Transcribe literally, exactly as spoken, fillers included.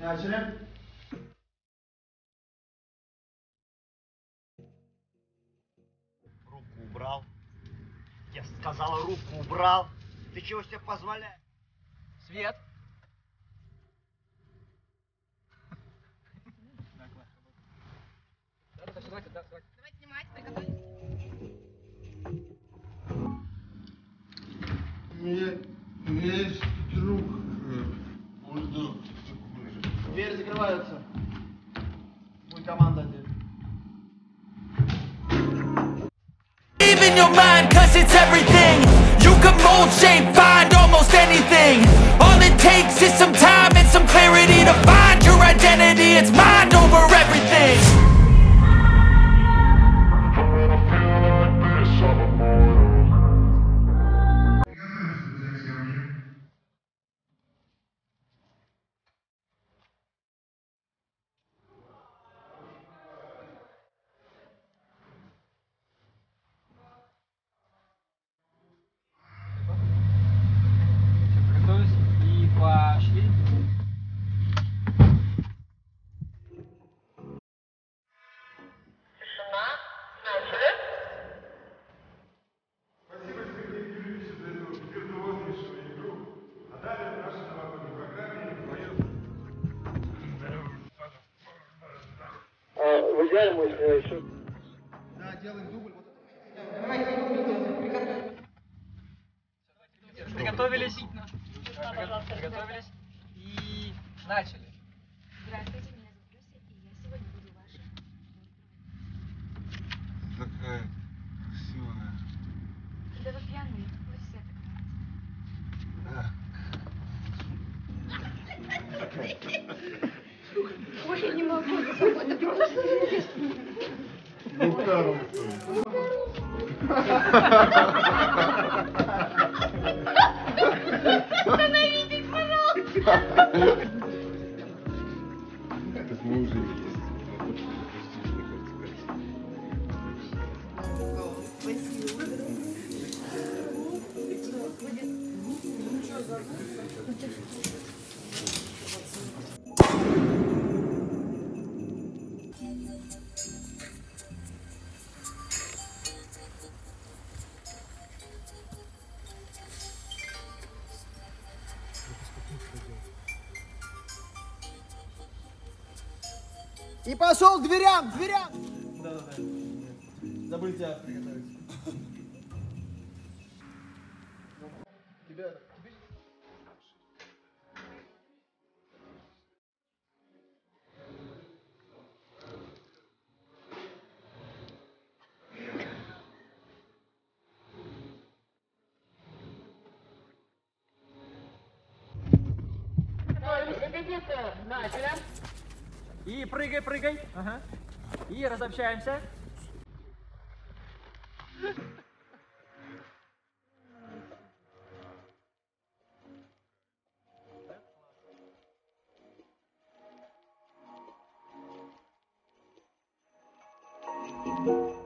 Начали. Руку убрал. Я сказала, руку убрал. Ты чего себе позволяешь? Свет. Давайте, давайте. Давайте снимать, приготовьтесь. Есть друг. Бульдог. Двери закрываются. Будет команда здесь. In your mind, cause it's everything. You can mold, shape, find almost anything. All it takes is some time and some clarity to find your identity. It's mind over everything. Приготовились и пошли. Спасибо Сергею Юрьевичу за эту виртуознейшую игру. А далее в нашей новогодней программе поет... В идеале мы еще... Да, делаем дубль. Вот это. Приготовились. Приготовились и начали. Здравствуйте, меня зовут Люся, и я сегодня буду вашим. Такая красивая. Да вы пьяные, вы все так говорите. Ой, я не могу, это просто Бухаром. Остановитесь, пожалуйста. Это мы уже есть. И пошел к дверям, к дверям. Да, да, да. Забыли тебя приготовить. Тебя, тебе... И прыгай, прыгай. Ага. И разобщаемся. Thank you.